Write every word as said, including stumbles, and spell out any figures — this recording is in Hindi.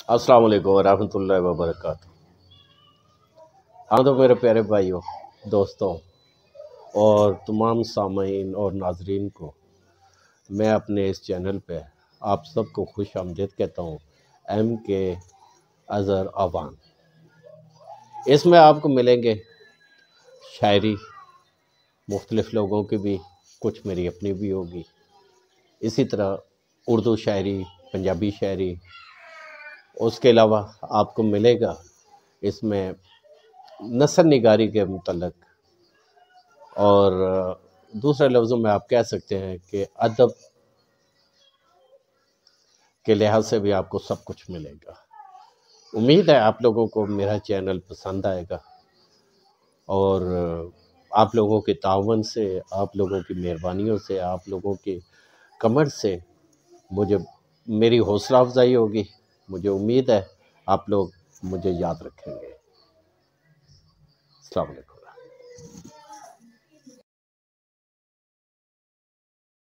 अस्सलाम वालेकुम वरहमतुल्लाहि वबरकातुहू। हाँ तो मेरे प्यारे भाइयों, दोस्तों और तमाम सामीन और नाजरीन को मैं अपने इस चैनल पे आप सबको खुश आमदीद कहता हूँ। एम के अज़हर अवान, इसमें आपको मिलेंगे शायरी, मुख्तलिफ़ लोगों की भी, कुछ मेरी अपनी भी होगी। इसी तरह उर्दू शायरी, पंजाबी शायरी, उसके अलावा आपको मिलेगा इसमें नसर निगारी के मुतल्लक, और दूसरे लफ्ज़ों में आप कह सकते हैं कि अदब के लिहाज से भी आपको सब कुछ मिलेगा। उम्मीद है आप लोगों को मेरा चैनल पसंद आएगा और आप लोगों के तावन से, आप लोगों की मेहरबानियों से, आप लोगों के कमेंट से मुझे मेरी हौसला अफजाई होगी। मुझे उम्मीद है आप लोग मुझे याद रखेंगे। अस्सलाम वालेकुम।